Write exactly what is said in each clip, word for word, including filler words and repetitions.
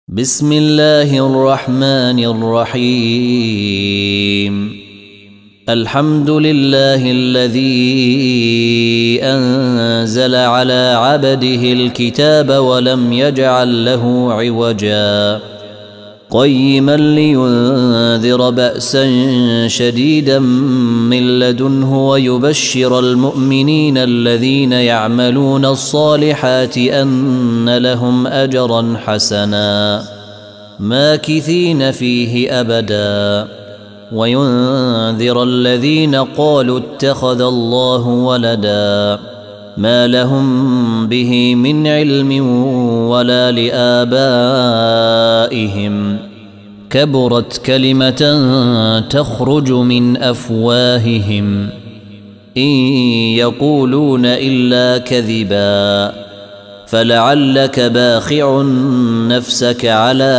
بسم الله الرحمن الرحيم. الحمد لله الذي أنزل على عبده الكتاب ولم يجعل له عوجا قيما لينذر بأسا شديدا من لدنه ويبشر المؤمنين الذين يعملون الصالحات أن لهم أجرا حسنا ماكثين فيه أبدا وينذر الذين قالوا اتخذ الله ولدا ما لهم به من علم ولا لآبائهم كبرت كلمة تخرج من أفواههم إن يقولون إلا كذبا فلعلك باخع نفسك على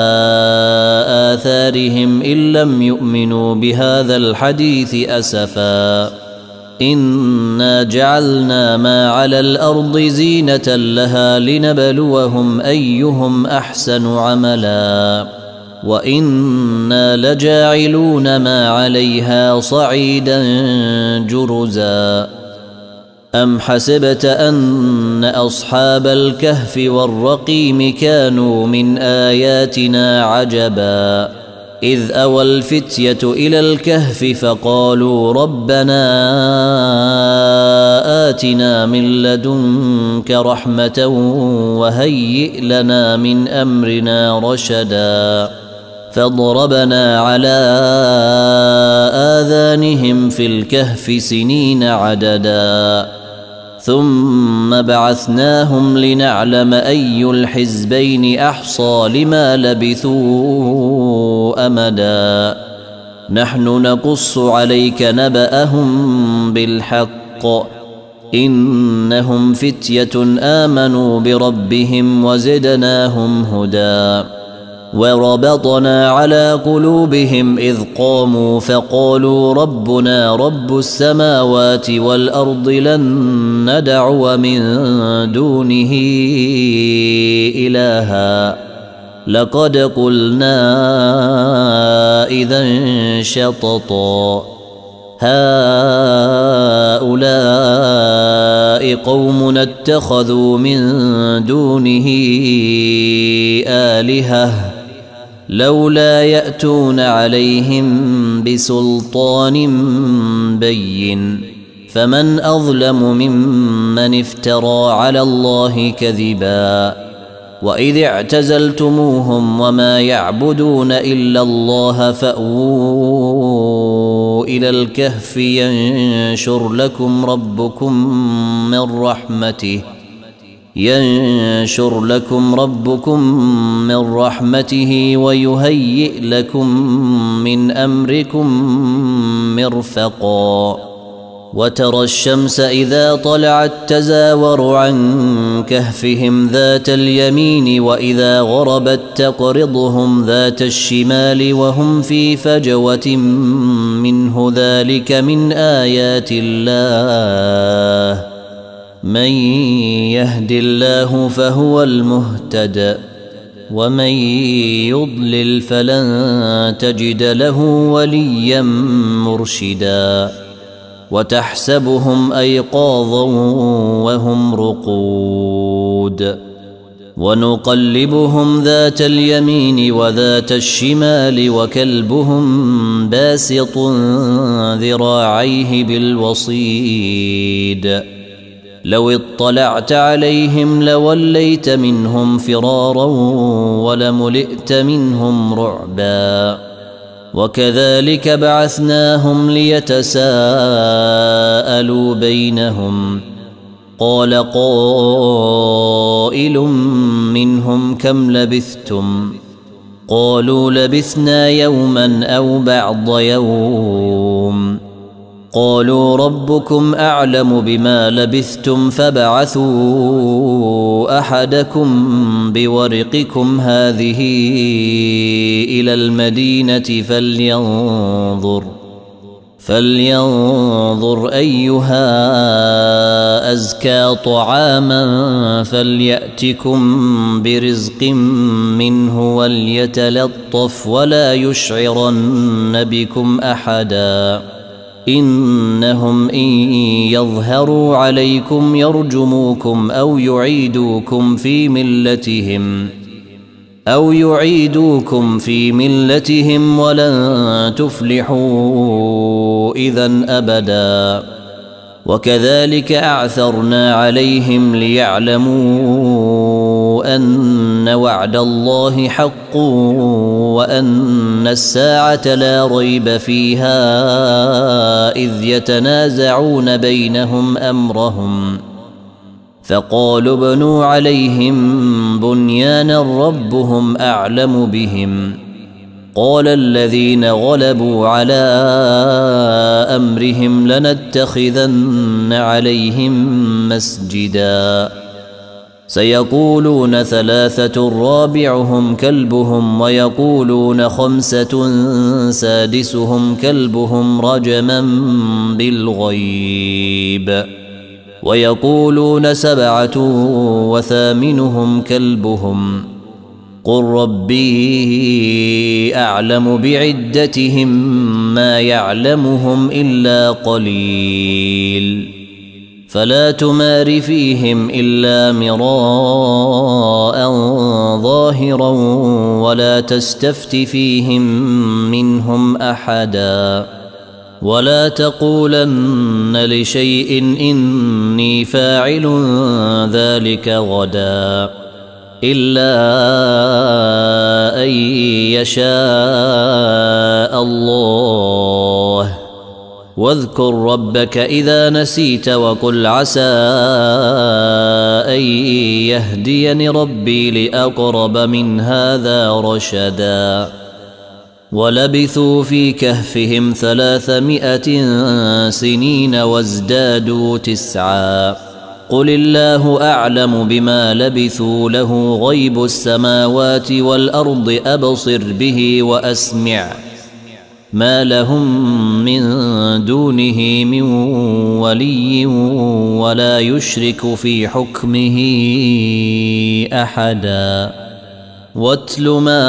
آثارهم إن لم يؤمنوا بهذا الحديث أسفا إنا جعلنا ما على الأرض زينة لها لنبلوهم أيهم أحسن عملا وإنا لجاعلون ما عليها صعيدا جرزا أم حسبت أن أصحاب الكهف والرقيم كانوا من آياتنا عجبا إذ أوى الفتية إلى الكهف فقالوا ربنا آتنا من لدنك رحمة وهيئ لنا من أمرنا رشدا فضربنا على آذانهم في الكهف سنين عددا ثم بعثناهم لنعلم أي الحزبين أحصى لما لبثوا أمدا نحن نقص عليك نبأهم بالحق إنهم فتية آمنوا بربهم وزدناهم هدى وربطنا على قلوبهم إذ قاموا فقالوا ربنا رب السماوات والأرض لن ندعو من دونه إلها لقد قلنا إذا شططا هؤلاء قومنا اتخذوا من دونه آلهة لولا يأتون عليهم بسلطان بين فمن أظلم ممن افترى على الله كذبا وإذ اعتزلتموهم وما يعبدون إلا الله فأووا إلى الكهف ينشر لكم ربكم من رحمته ينشر لكم ربكم من رحمته ويهيئ لكم من أمركم مرفقا وترى الشمس إذا طلعت تزاور عن كهفهم ذات اليمين وإذا غربت تقرضهم ذات الشمال وهم في فجوة منه ذلك من آيات الله من يهد الله فهو المهتد ومن يضلل فلن تجد له وليا مرشدا وتحسبهم أيقاظا وهم رقود ونقلبهم ذات اليمين وذات الشمال وكلبهم باسط ذراعيه بالوصيد لو اطلعت عليهم لوليت منهم فرارا ولملئت منهم رعبا وكذلك بعثناهم ليتساءلوا بينهم قال قائل منهم كم لبثتم قالوا لبثنا يوما أو بعض يوم قالوا ربكم أعلم بما لبثتم فابعثوا أحدكم بورقكم هذه إلى المدينة فلينظر فلينظر أيها أزكى طعاما فليأتكم برزق منه وليتلطف ولا يشعرن بكم أحدا إنهم إن يظهروا عليكم يرجموكم أو يعيدوكم في ملتهم أو يعيدوكم في ملتهم ولن تفلحوا إذن أبدا وكذلك أعثرنا عليهم ليعلموا أن وعد الله حق وأن الساعة لا ريب فيها إذ يتنازعون بينهم أمرهم فقالوا ابنوا عليهم بنيانا ربهم أعلم بهم قال الذين غلبوا على أمرهم لنتخذن عليهم مسجدا سيقولون ثلاثة رابعهم كلبهم ويقولون خمسة سادسهم كلبهم رجما بالغيب ويقولون سبعة وثامنهم كلبهم قل ربي أعلم بعدتهم ما يعلمهم إلا قليل فلا تمار فيهم إلا مراء ظاهرا ولا تستفت فيهم منهم أحدا ولا تقولن لشيء إني فاعل ذلك غدا إلا أن يشاء الله واذكر ربك إذا نسيت وقل عسى أن يهديني ربي لأقرب من هذا رشدا ولبثوا في كهفهم ثلاثمائة سنين وازدادوا تسعا قل الله أعلم بما لبثوا له غيب السماوات والأرض أبصر به وأسمع ما لهم من دونه من ولي ولا يشرك في حكمه أحدا واتل ما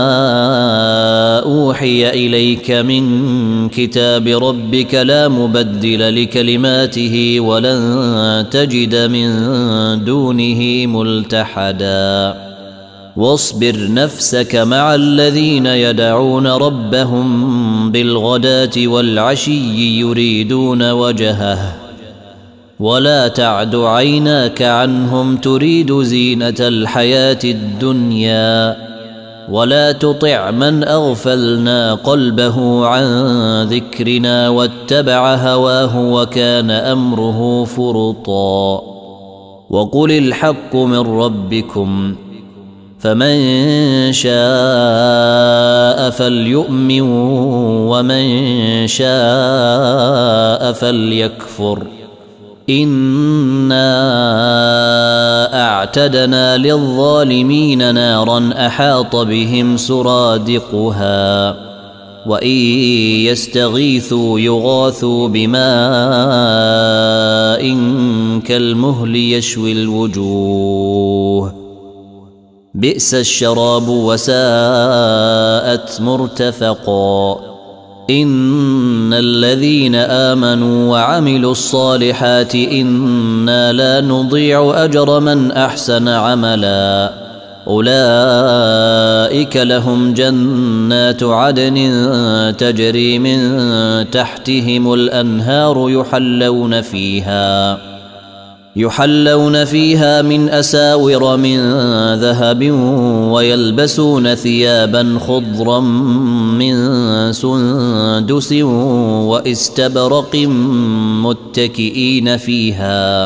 أوحي إليك من كتاب ربك لا مبدل لكلماته ولن تجد من دونه ملتحدا واصبر نفسك مع الذين يدعون ربهم بالغداة والعشي يريدون وجهه ولا تعد عيناك عنهم تريد زينة الحياة الدنيا ولا تطع من أغفلنا قلبه عن ذكرنا واتبع هواه وكان أمره فرطا وقل الحق من ربكم فمن شاء فليؤمن ومن شاء فليكفر إنا أعتدنا للظالمين نارا أحاط بهم سرادقها وإن يستغيثوا يغاثوا بماء كالمهل يشوي الوجوه بئس الشراب وساءت مرتفقا إن الذين آمنوا وعملوا الصالحات إنا لا نضيع أجر من أحسن عملا أولئك لهم جنات عدن تجري من تحتهم الأنهار يحلون فيها يحلون فيها من أساور من ذهب ويلبسون ثيابا خضرا من سندس واستبرق متكئين فيها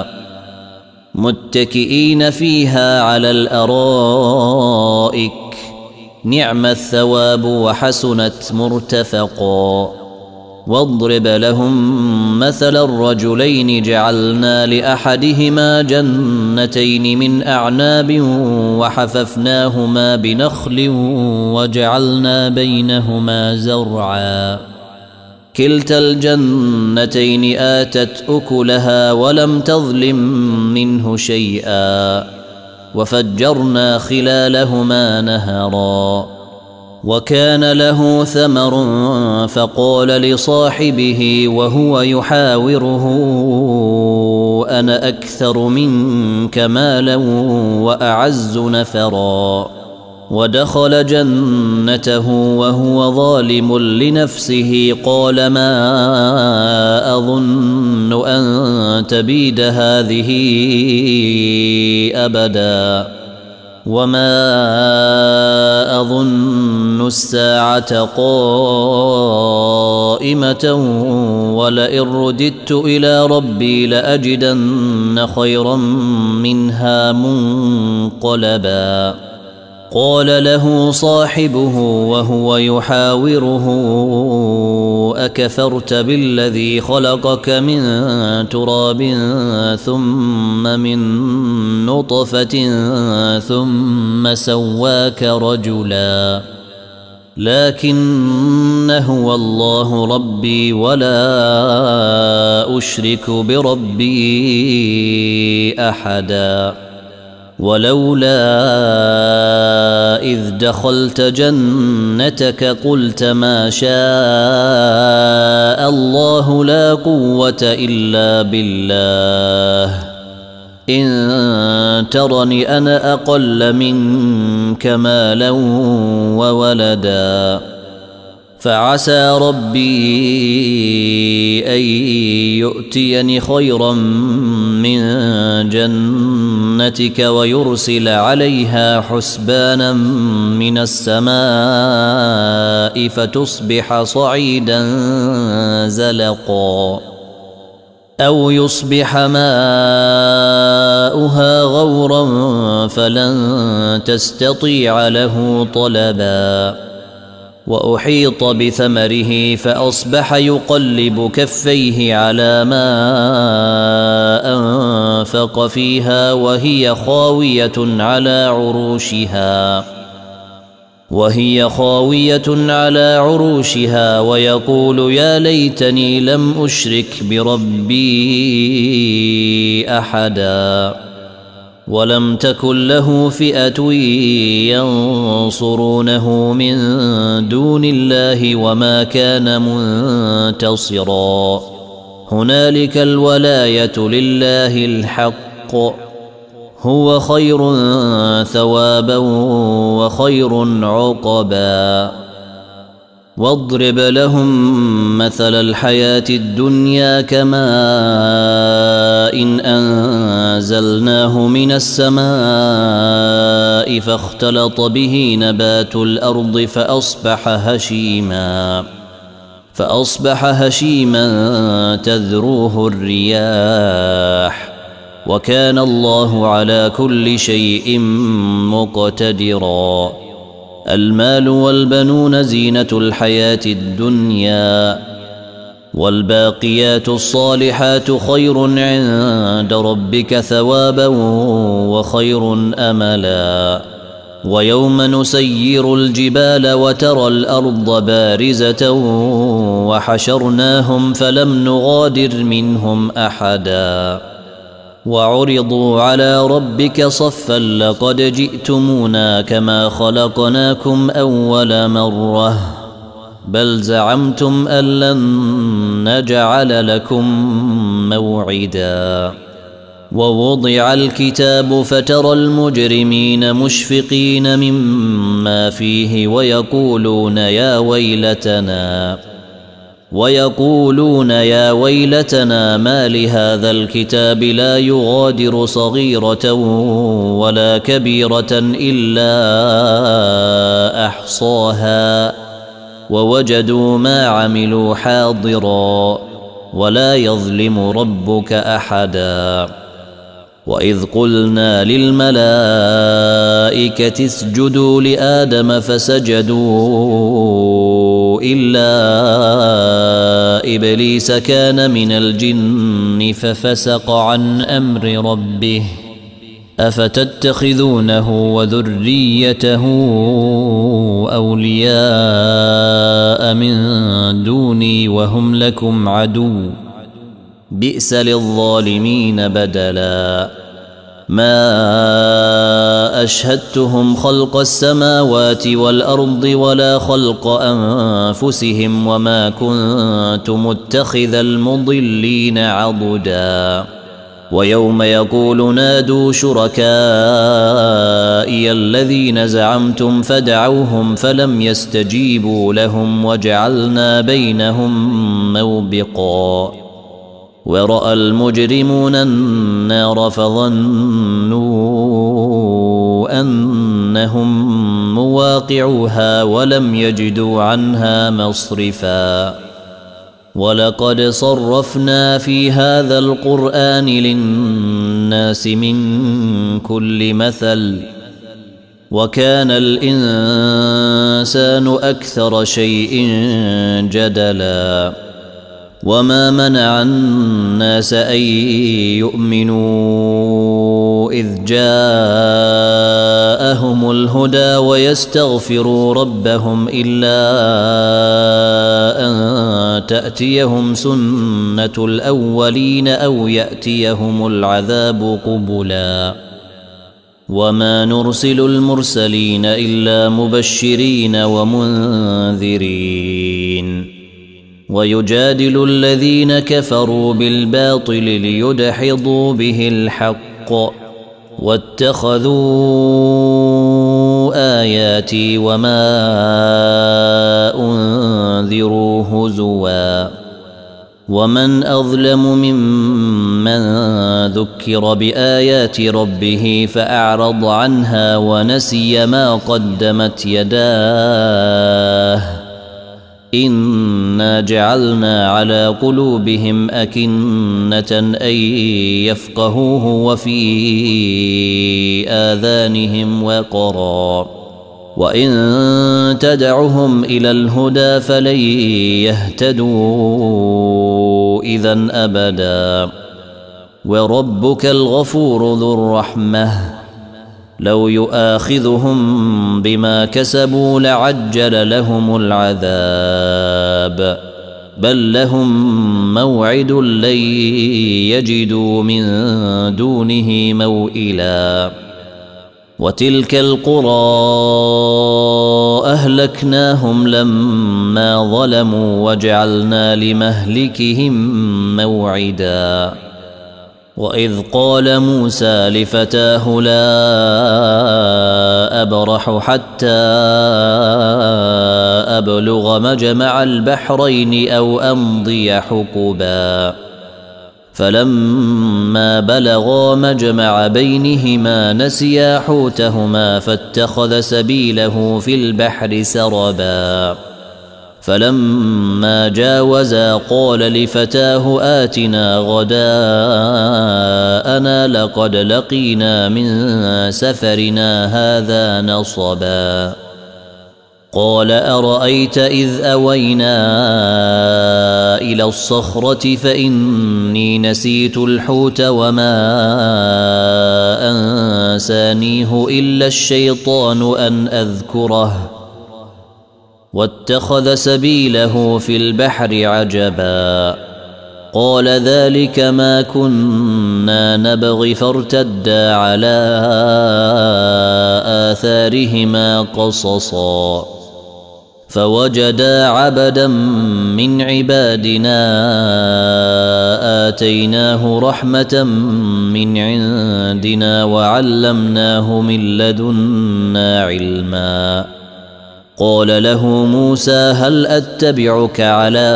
متكئين فيها على الأرائك نعم الثواب وحسنت مرتفقا واضرب لهم مثل الرجلين جعلنا لأحدهما جنتين من أعناب وحففناهما بنخل وجعلنا بينهما زرعا كلتا الجنتين آتت أكلها ولم تظلم منه شيئا وفجرنا خلالهما نهرا وكان له ثمر فقال لصاحبه وهو يحاوره أنا أكثر منك مالا وأعز نفرا ودخل جنته وهو ظالم لنفسه قال ما أظن أن تبيد هذه أبدا وما أظن الساعة قائمة ولئن رددت إلى ربي لأجدن خيرا منها منقلبا قال له صاحبه وهو يحاوره أكفرت بالذي خلقك من تراب ثم من نطفة ثم سواك رجلا لكن هو الله ربي ولا أشرك بربي أحدا ولولا إذ دخلت جنتك قلت ما شاء الله لا قوة إلا بالله إن ترني أنا أقل منك مالا وولدا فعسى ربي أن يؤتيني خيرا من جنتك ويرسل عليها حسبانا من السماء فتصبح صعيدا زلقا أو يصبح ماؤها غورا فلن تستطيع له طلبا وأحيط بثمره فأصبح يقلب كفيه على ما أنفق فيها وهي خاوية على عروشها وهي خاوية على عروشها ويقول يا ليتني لم أشرك بربي أحدا ولم تكن له فئة ينصرونه من دون الله وما كان منتصرا هنالك الولاية لله الحق هو خير ثوابا وخير عقبا واضرب لهم مثل الحياة الدنيا كماء إن أنزلناه من السماء فاختلط به نبات الأرض فأصبح هشيما فأصبح هشيما تذروه الرياح وكان الله على كل شيء مقتدرا المال والبنون زينة الحياة الدنيا والباقيات الصالحات خير عند ربك ثوابا وخير أملا ويوم نسير الجبال وترى الأرض بارزة وحشرناهم فلم نغادر منهم أحدا وعرضوا على ربك صفا لقد جئتمونا كما خلقناكم أول مرة بل زعمتم أن لن نجعل لكم موعدا ووضع الكتاب فترى المجرمين مشفقين مما فيه ويقولون يا ويلتنا ويقولون يا ويلتنا ما لهذا الكتاب لا يغادر صغيرة ولا كبيرة إلا أحصاها ووجدوا ما عملوا حاضرا ولا يظلم ربك أحدا وإذ قلنا للملائكة اسجدوا لآدم فسجدوا إلا إبليس كان من الجن ففسق عن أمر ربه أفتتخذونه وذريته أولياء من دوني وهم لكم عدو بئس للظالمين بدلا ما أشهدتهم خلق السماوات والأرض ولا خلق أنفسهم وما كنت متخذ المضلين عضدا ويوم يقول نادوا شركائي الذين زعمتم فدعوهم فلم يستجيبوا لهم وجعلنا بينهم موبقا ورأى المجرمون النار فظنوا أنهم مواقعوها ولم يجدوا عنها مصرفا ولقد صرفنا في هذا القرآن للناس من كل مثل وكان الإنسان أكثر شيء جدلا وما منع الناس أن يؤمنوا إذ جاءهم الهدى ويستغفروا ربهم إلا أن تأتيهم سنة الأولين أو يأتيهم العذاب قبلا وما نرسل المرسلين إلا مبشرين ومنذرين ويجادل الذين كفروا بالباطل ليدحضوا به الحق واتخذوا آياتي وما أنذروا هزوا ومن أظلم ممن ذكر بآيات ربه فأعرض عنها ونسي ما قدمت يداه إنا جعلنا على قلوبهم أكنة أن يفقهوه وفي آذانهم وقرا وإن تدعهم إلى الهدى فلن يهتدوا إذا أبدا وربك الغفور ذو الرحمة لو يؤاخذهم بما كسبوا لعجل لهم العذاب بل لهم موعد لن يجدوا من دونه موئلا وتلك القرى أهلكناهم لما ظلموا وجعلنا لمهلكهم موعدا وإذ قال موسى لفتاه لا أبرح حتى أبلغ مجمع البحرين أو أمضي حقبا فلما بلغا مجمع بينهما نسيا حوتهما فاتخذ سبيله في البحر سربا فلما جاوزا قال لفتاه آتنا غداءنا لقد لقينا من سفرنا هذا نصبا قال أرأيت إذ أوينا إلى الصخرة فإني نسيت الحوت وما أنسانيه إلا الشيطان أن أذكره واتخذ سبيله في البحر عجبا قال ذلك ما كنا نبغي فارتدا على آثارهما قصصا فوجدا عبدا من عبادنا آتيناه رحمة من عندنا وعلمناه من لدنا علما قال له موسى هل أتبعك على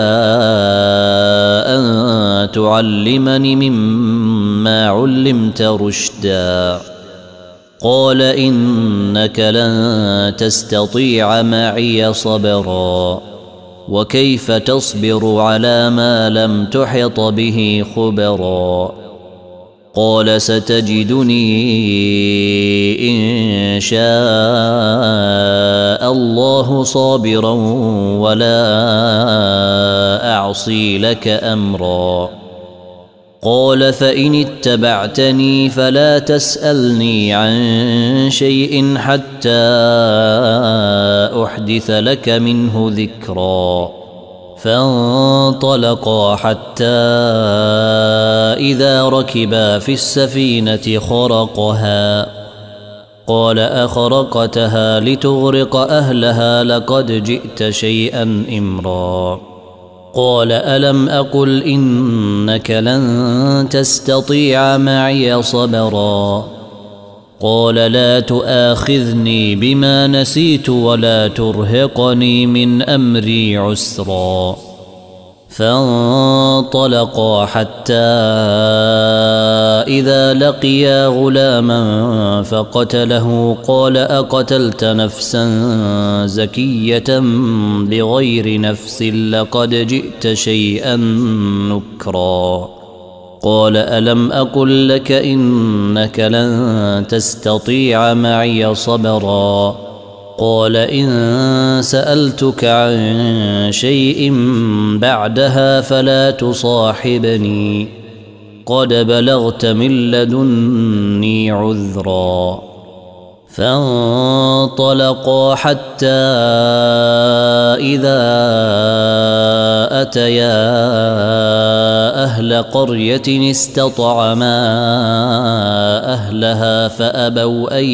أن تعلمني مما علمت رشدا قال إنك لن تستطيع معي صبرا وكيف تصبر على ما لم تحط به خبرا قال ستجدني إن شاء الله صابرا ولا أعصي لك أمرا قال فإن اتبعتني فلا تسألني عن شيء حتى أحدث لك منه ذكرا. فانطلقا حتى إذا ركبا في السفينة خرقها قال أخرقتها لتغرق أهلها لقد جئت شيئا إمرا. قال ألم أقل إنك لن تستطيع معي صبرا. قال لا تؤاخذني بما نسيت ولا ترهقني من أمري عسرا. فانطلقا حتى إذا لقيا غلاما فقتله قال أقتلت نفسا زكية بغير نفس لقد جئت شيئا نكرا. قال ألم أقل لك إنك لن تستطيع معي صبرا. قال إن سألتك عن شيء بعدها فلا تصاحبني قد بلغت من لدني عذرا. فانطلقا حتى إذا أتيا أهل قرية استطعما أهلها فأبوا أن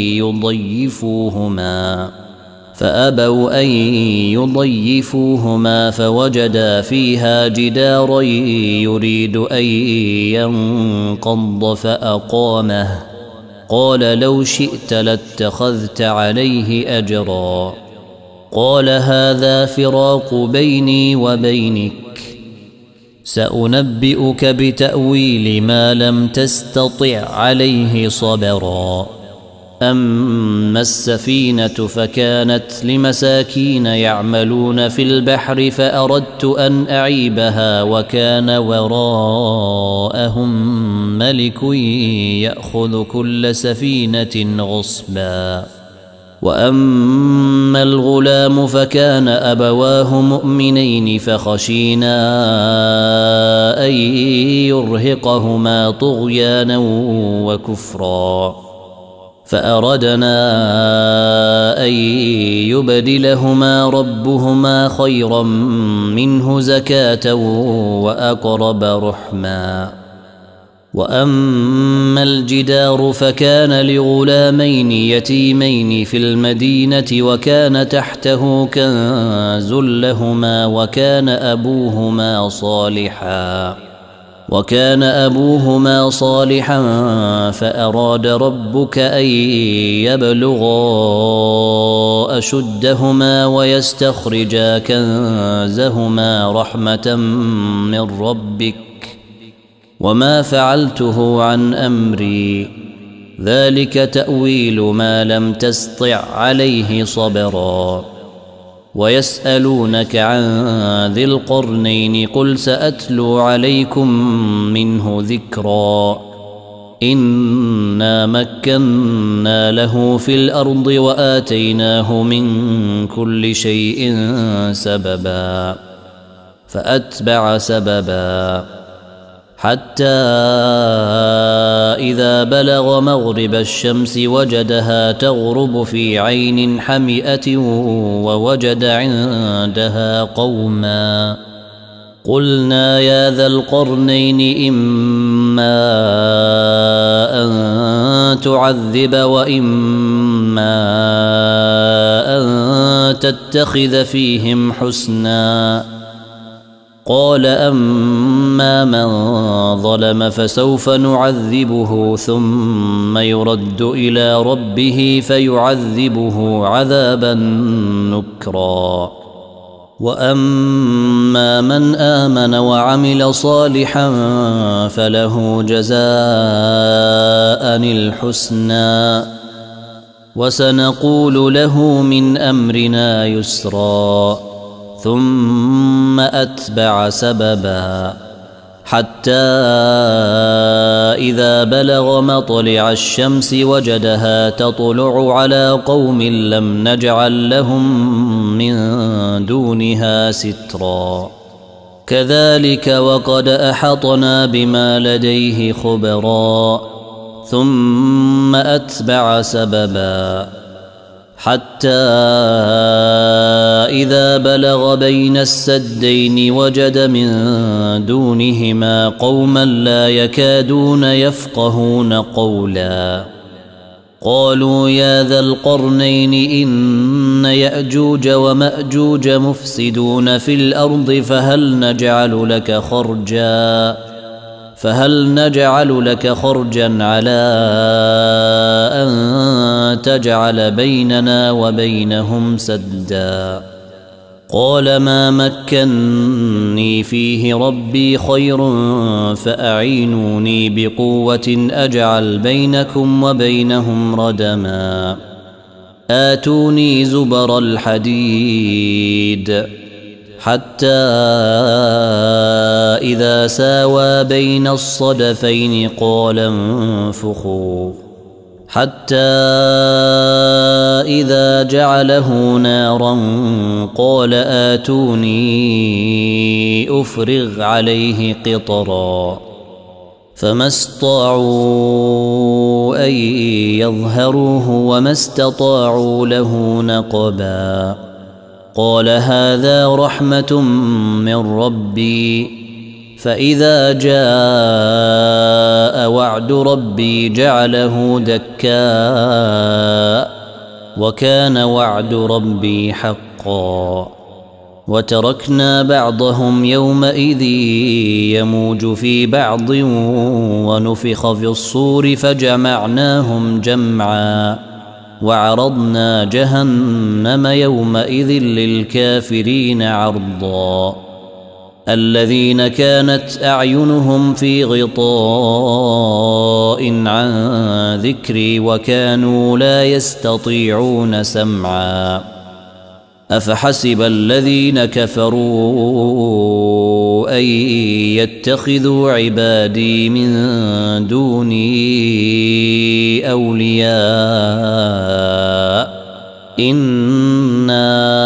يضيفوهما فأبوا أن يضيفوهما فوجدا فيها جدارا يريد أن ينقض فأقامه قال لو شئت لاتخذت عليه أجرا. قال هذا فراق بيني وبينك سأنبئك بتأويل ما لم تستطع عليه صبرا. أما السفينة فكانت لمساكين يعملون في البحر فأردت أن أعيبها وكان وراءهم ملك يأخذ كل سفينة غصبا. وأما الغلام فكان أبواه مؤمنين فخشينا أن يرهقهما طغيانا وكفرا فأردنا أن يبدلهما ربهما خيرا منه زكاة وأقرب رحما. وأما الجدار فكان لغلامين يتيمين في المدينة وكان تحته كنز لهما وكان أبوهما صالحا وكان أبوهما صالحا فأراد ربك أن يبلغا أشدهما ويستخرجا كنزهما رحمة من ربك وما فعلته عن أمري ذلك تأويل ما لم تسطع عليه صبرا. ويسألونك عن ذي القرنين قل سأتلو عليكم منه ذكرا. إنا مكنا له في الأرض وآتيناه من كل شيء سببا فأتبع سببا حتى إذا بلغ مغرب الشمس وجدها تغرب في عين حمئة ووجد عندها قوما قلنا يا ذا القرنين إما أن تعذب وإما أن تتخذ فيهم حسنا. قال أما من ظلم فسوف نعذبه ثم يرد إلى ربه فيعذبه عذابا نكرا. وأما من آمن وعمل صالحا فله جزاء الحسنى وسنقول له من أمرنا يسرا. ثم أتبع سببا حتى إذا بلغ مطلع الشمس وجدها تطلع على قوم لم نجعل لهم من دونها سترا. كذلك وقد أحطنا بما لديه خبرا ثم أتبع سببا حتى إذا بلغ بين السدين وجد من دونهما قوما لا يكادون يفقهون قولا قالوا يا ذا القرنين إن يأجوج ومأجوج مفسدون في الأرض فهل نجعل لك خرجا فهل نجعل لك خرجا على أن تجعل بيننا وبينهم سدا قال ما مكني فيه ربي خير فأعينوني بقوة أجعل بينكم وبينهم ردما آتوني زبر الحديد حتى إذا ساوى بين الصدفين قال انفخوا حتى إذا جعله نارا قال آتوني أفرغ عليه قطرا فما استطاعوا أن يظهروه وما استطاعوا له نقبا قال هذا رحمة من ربي فإذا جاء وعد ربي جعله دكاء وكان وعد ربي حقا وتركنا بعضهم يومئذ يموج في بعض ونفخ في الصور فجمعناهم جمعا وعرضنا جهنم يومئذ للكافرين عرضا الذين كانت أعينهم في غطاء عن ذكري وكانوا لا يستطيعون سمعا أفحسب الذين كفروا أن يتخذوا عبادي من دوني أولياء إنا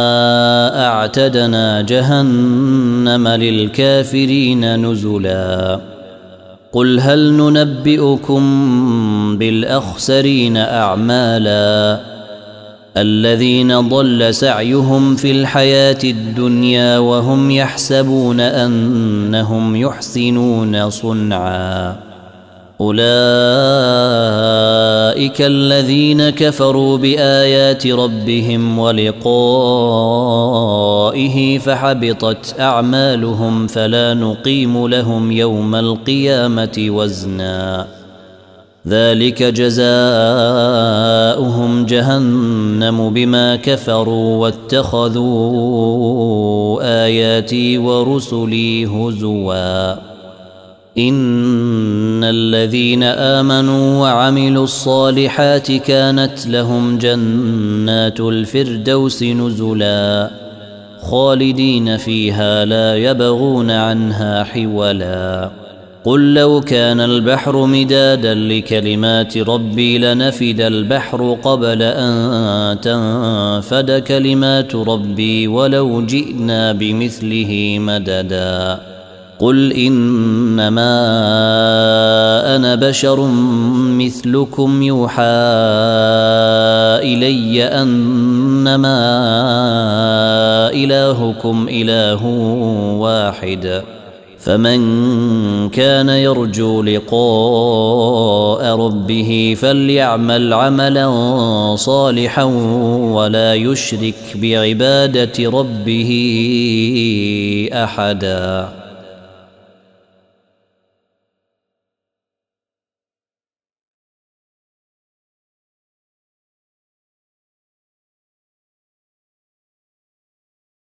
أعتدنا جهنم للكافرين نزلا قل هل ننبئكم بالأخسرين أعمالا الذين ضل سعيهم في الحياة الدنيا وهم يحسبون أنهم يحسنون صنعا أولئك الذين كفروا بآيات ربهم ولقائه فحبطت أعمالهم فلا نقيم لهم يوم القيامة وزنا ذلك جزاؤهم جهنم بما كفروا واتخذوا آياتي ورسلي هزوا إن الذين آمنوا وعملوا الصالحات كانت لهم جنات الفردوس نزلا خالدين فيها لا يبغون عنها حولا قل لو كان البحر مدادا لكلمات ربي لنفد البحر قبل أن تنفد كلمات ربي ولو جئنا بمثله مددا قل إنما أنا بشر مثلكم يوحى إلي أنما إلهكم إله واحد فمن كان يرجو لقاء ربه فليعمل عملا صالحا ولا يشرك بعبادة ربه أحدا.